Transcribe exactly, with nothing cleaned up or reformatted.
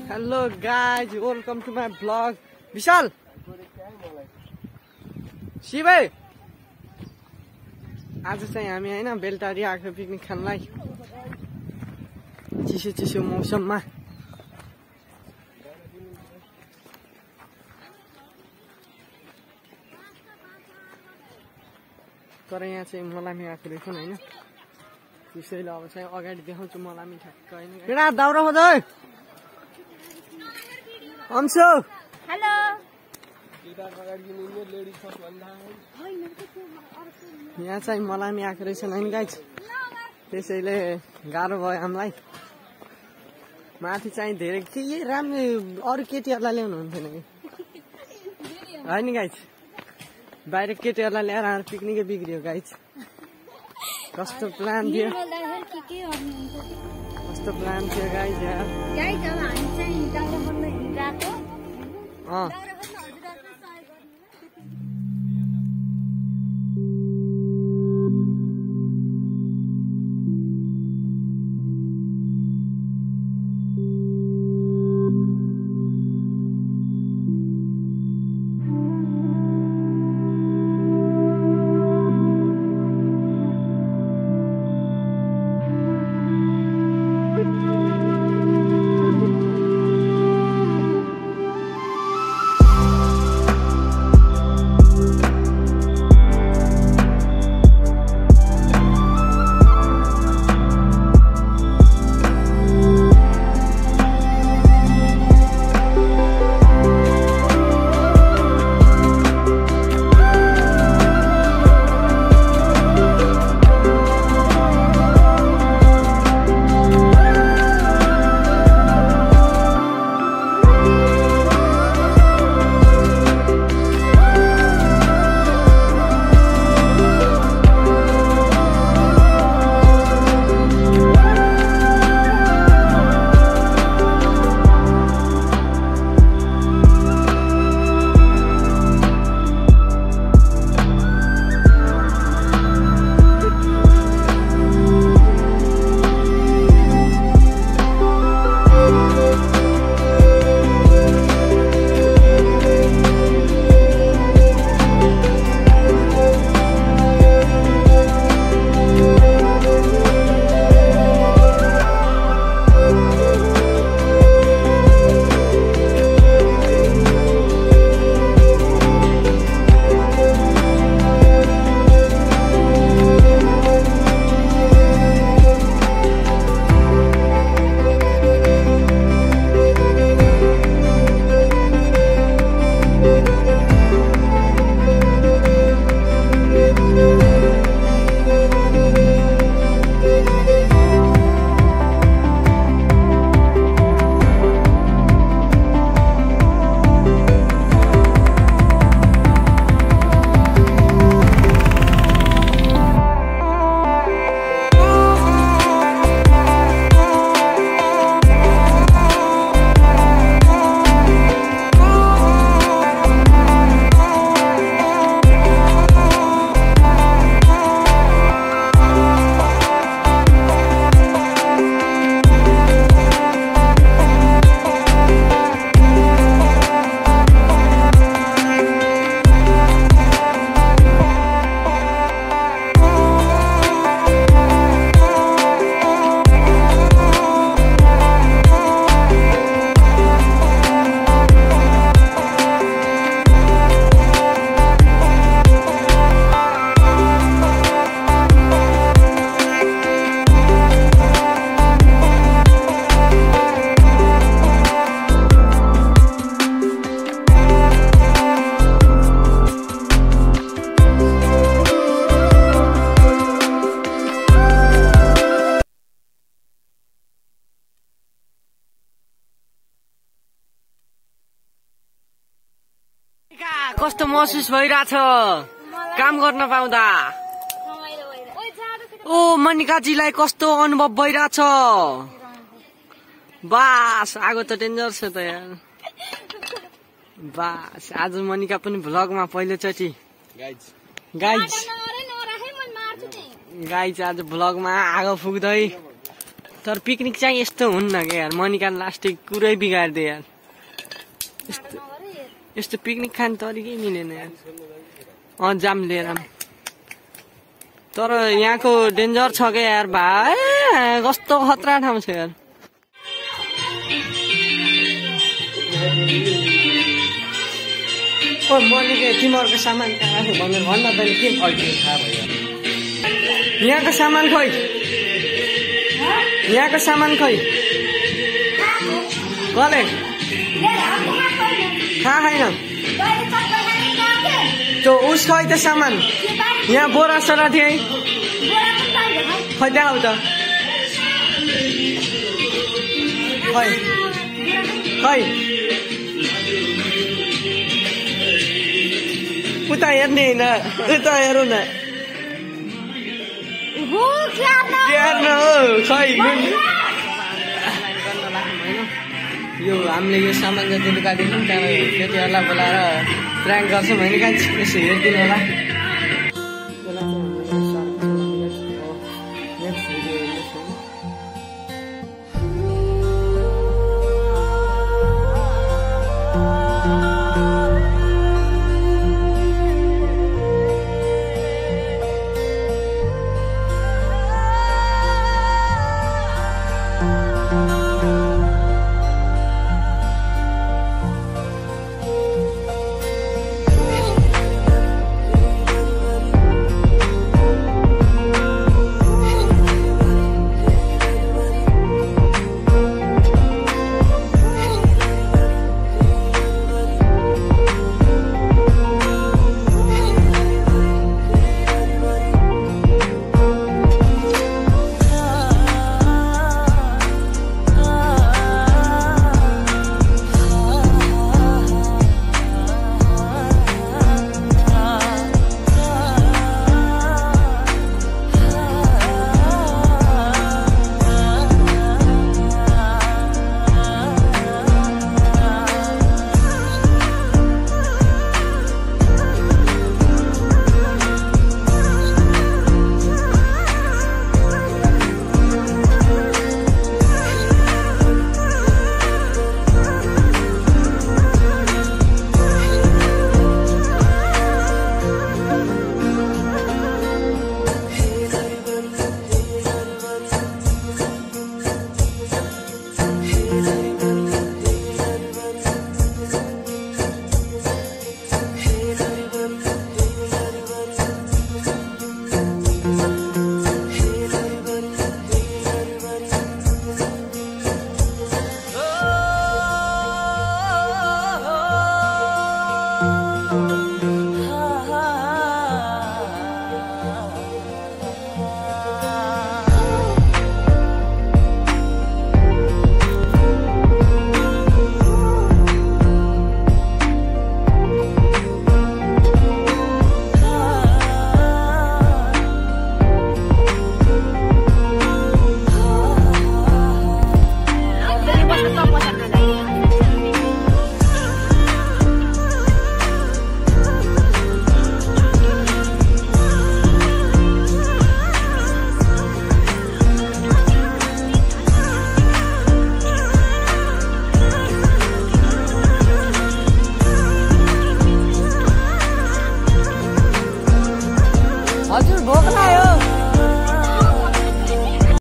Hello guys, welcome to my vlog. Vishal, शिवै आज चाहिँ हामी हैन बेलटारी आएको पिकनिक खानलाई चिसो चिसो मौसममा। तर यहाँ चाहिँ मलामी आएको रहेछन् हैन, त्यसैले अब चाहिँ अगाडि देखाउँछु मलामी ठ्याक्क हैन। केटा दाउरा खोज है अंशु। हेलो यहाँ चाहिँ मलामी आएको रहेछन् हैन गाइस, त्यसैले गाह्रो भयो हामीलाई। माथि चाहिँ धेरै के राम्रो अरू केटीहरूलाई ल्याउनु हुन्थेन कि हैन गाइस, बाहिर केटीहरूलाई ल्याएर हाम्रो पिकनिकै बिग्रियो गाइस। कस्तो प्लान थियो, कस्तो प्लान थियो गाइस यार। गाइस अब हामी चाहिँ दाउरा खोज्न गएको। अँ कस्तो महसुस भइराछ काम गर्न पाउँदा? ओ मनिकाजीलाई कस्तो अनुभव भइराछ? बास आगो त डेन्जर छ त यार। बास आज मनिका पनि भ्लगमा पहिलोचोटि गाइज गाइज गाइज आज भ्लगमा आगो फुक्दै तर पिकनिक चाहिँ यस्तो हुन्न क्या यार मनिका लास्टै कुरै बिगार्दे यार यस्तो यस्तो पिकनिक खान तरिकै मिलेन यार अँ जाम लिएर तर यहाँको डेन्जर छ क्या यार भाइ कस्तो खतरा ठाउँ छ यार ओ मनिका तिमीहरूको सामान कहाँ राख्यो भनेर भन्न तैँले के फल्कियो थाहा भयो यहाँको सामान खोइ यहाँको सामान खै कसले थाहा छैन त्यो उस खै त सामान यहाँ बोरा सरा थियो है खै देखाउ त खै खै उता हेर्ने होइन उता हेरौँ न यो हामीले यो सामान जति लुकाइदिन्छौँ त्यहाँबाट केटीहरूलाई बोलाएर प्र्याङ्क गर्छौँ होइन कहाँ यसो हेरिदिनु होला हजुर भोक लाग्यो